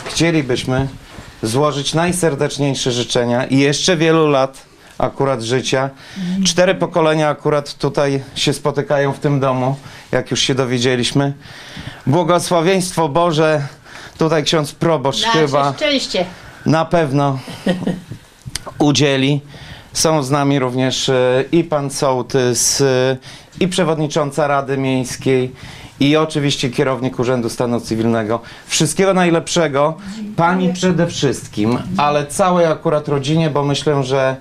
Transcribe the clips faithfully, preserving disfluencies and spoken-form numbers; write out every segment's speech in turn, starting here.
chcielibyśmy złożyć najserdeczniejsze życzenia i jeszcze wielu lat akurat życia. Cztery pokolenia akurat tutaj się spotykają w tym domu, jak już się dowiedzieliśmy. Błogosławieństwo Boże, tutaj ksiądz proboszcz chyba szczęście. na pewno udzieli. Są z nami również i pan sołtys, i przewodnicząca Rady Miejskiej, i oczywiście kierownik Urzędu Stanu Cywilnego. Wszystkiego najlepszego pani przede wszystkim, ale całej akurat rodzinie, bo myślę, że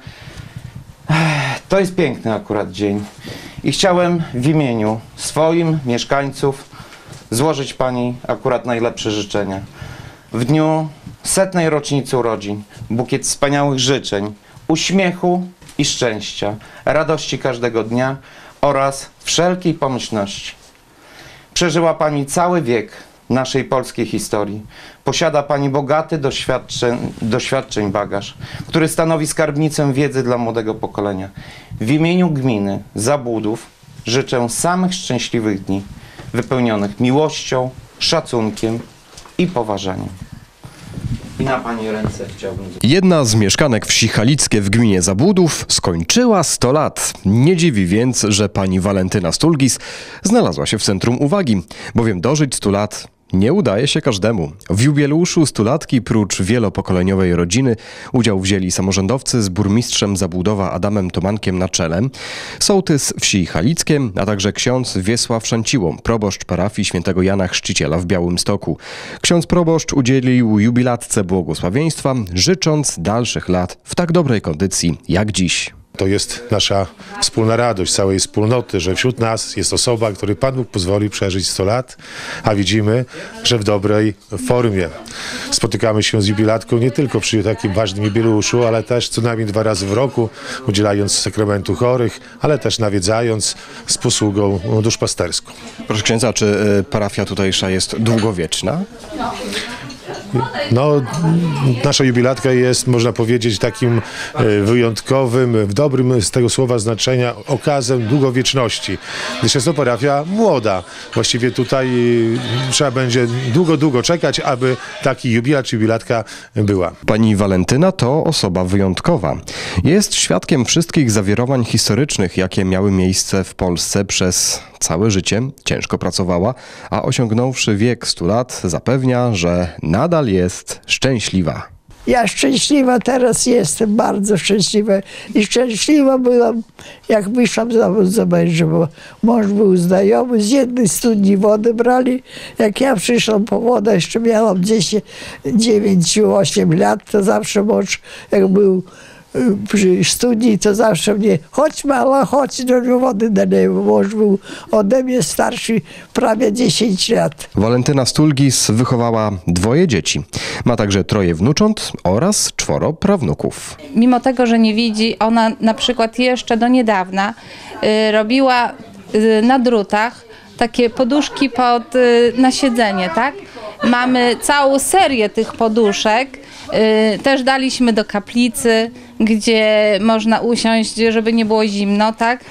to jest piękny akurat dzień. I chciałem w imieniu swoim, mieszkańców, złożyć pani akurat najlepsze życzenia. W dniu setnej rocznicy urodzin bukiet wspaniałych życzeń, uśmiechu i szczęścia, radości każdego dnia oraz wszelkiej pomyślności. Przeżyła pani cały wiek naszej polskiej historii. Posiada pani bogaty doświadczeń, doświadczeń bagaż, który stanowi skarbnicę wiedzy dla młodego pokolenia. W imieniu gminy Zabłudów życzę samych szczęśliwych dni, wypełnionych miłością, szacunkiem i poważaniem. I na pani ręce chciałbym... Jedna z mieszkanek wsi Halickie w gminie Zabłudów skończyła sto lat. Nie dziwi więc, że pani Walentyna Stulgis znalazła się w centrum uwagi, bowiem dożyć stu lat nie udaje się każdemu. W jubileuszu stulatki prócz wielopokoleniowej rodziny udział wzięli samorządowcy z burmistrzem Zabłudowa Adamem Tomankiem na czele, sołtys wsi Halickie, a także ksiądz Wiesław Szanciło, proboszcz parafii świętego Jana Chrzciciela w Białymstoku. Ksiądz proboszcz udzielił jubilatce błogosławieństwa, życząc dalszych lat w tak dobrej kondycji jak dziś. To jest nasza wspólna radość całej wspólnoty, że wśród nas jest osoba, której Pan Bóg pozwoli przeżyć sto lat, a widzimy, że w dobrej formie. Spotykamy się z jubilatką nie tylko przy takim ważnym jubileuszu, ale też co najmniej dwa razy w roku, udzielając sakramentu chorych, ale też nawiedzając z posługą duszpasterską. Proszę księdza, czy parafia tutejsza jest długowieczna? No, nasza jubilatka jest, można powiedzieć, takim wyjątkowym, w dobrym z tego słowa znaczenia, okazem długowieczności. Gdyż jest to parafia młoda. Właściwie tutaj trzeba będzie długo, długo czekać, aby taki jubilat czy jubilatka była. Pani Walentyna to osoba wyjątkowa. Jest świadkiem wszystkich zawirowań historycznych, jakie miały miejsce w Polsce przez całe życie. Ciężko pracowała, a osiągnąwszy wiek stu lat zapewnia, że nadal jest szczęśliwa. Ja szczęśliwa teraz jestem, bardzo szczęśliwa. I szczęśliwa byłam, jak wyszłam za męża, bo mąż był znajomy, z jednej studni wodę brali. Jak ja przyszłam po wodę, jeszcze miałam dziesięć, dziewięć, osiem lat, to zawsze mąż, jak był przy studni, to zawsze mnie, chodź mała, chodź do wody na niebo. Mąż był ode mnie starszy prawie dziesięć lat. Walentyna Stulgis wychowała dwoje dzieci. Ma także troje wnucząt oraz czworo prawnuków. Mimo tego, że nie widzi, ona na przykład jeszcze do niedawna y, robiła y, na drutach takie poduszki pod, y, na siedzenie, tak? Mamy całą serię tych poduszek. Yy, też daliśmy do kaplicy, gdzie można usiąść, żeby nie było zimno, tak?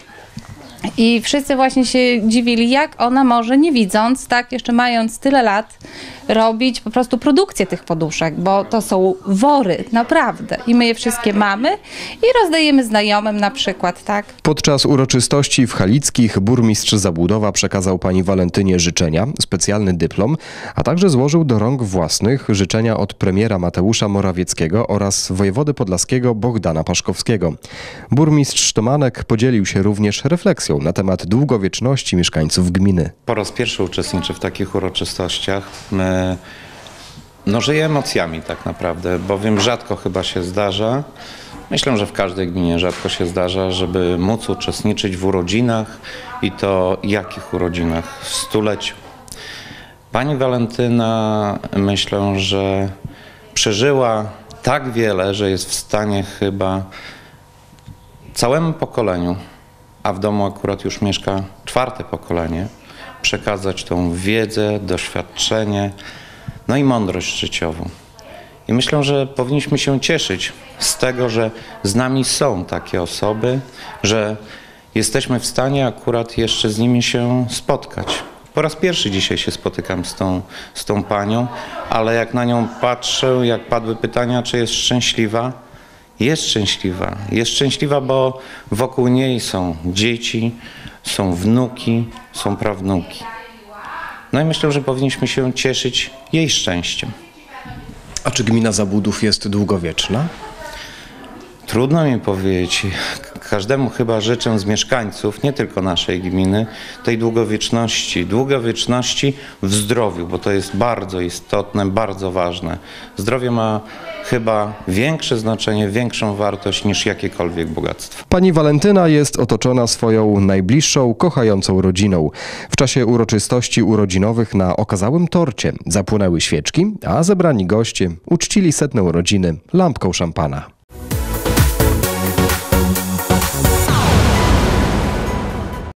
I wszyscy właśnie się dziwili, jak ona może, nie widząc, tak, jeszcze mając tyle lat, robić po prostu produkcję tych poduszek, bo to są wory, naprawdę. I my je wszystkie mamy i rozdajemy znajomym na przykład, tak. Podczas uroczystości w Halickich burmistrz Zabłudowa przekazał pani Walentynie życzenia, specjalny dyplom, a także złożył do rąk własnych życzenia od premiera Mateusza Morawieckiego oraz wojewody podlaskiego Bogdana Paszkowskiego. Burmistrz Tomanek podzielił się również refleksją na temat długowieczności mieszkańców gminy. Po raz pierwszy uczestniczę w takich uroczystościach. My, no, żyję emocjami tak naprawdę, bowiem rzadko chyba się zdarza, myślę, że w każdej gminie rzadko się zdarza, żeby móc uczestniczyć w urodzinach i to jakich urodzinach? W stuleciu. Pani Walentyna, myślę, że przeżyła tak wiele, że jest w stanie chyba całemu pokoleniu, a w domu akurat już mieszka czwarte pokolenie, przekazać tą wiedzę, doświadczenie, no i mądrość życiową. I myślę, że powinniśmy się cieszyć z tego, że z nami są takie osoby, że jesteśmy w stanie akurat jeszcze z nimi się spotkać. Po raz pierwszy dzisiaj się spotykam z tą, z tą panią, ale jak na nią patrzę, jak padły pytania, czy jest szczęśliwa, jest szczęśliwa. Jest szczęśliwa, bo wokół niej są dzieci, są wnuki, są prawnuki. No i myślę, że powinniśmy się cieszyć jej szczęściem. A czy gmina Zabłudów jest długowieczna? Trudno mi powiedzieć. Każdemu chyba życzę z mieszkańców, nie tylko naszej gminy, tej długowieczności. Długowieczności w zdrowiu, bo to jest bardzo istotne, bardzo ważne. Zdrowie ma chyba większe znaczenie, większą wartość niż jakiekolwiek bogactwo. Pani Walentyna jest otoczona swoją najbliższą, kochającą rodziną. W czasie uroczystości urodzinowych na okazałym torcie zapłonęły świeczki, a zebrani goście uczcili setną rodzinę lampką szampana.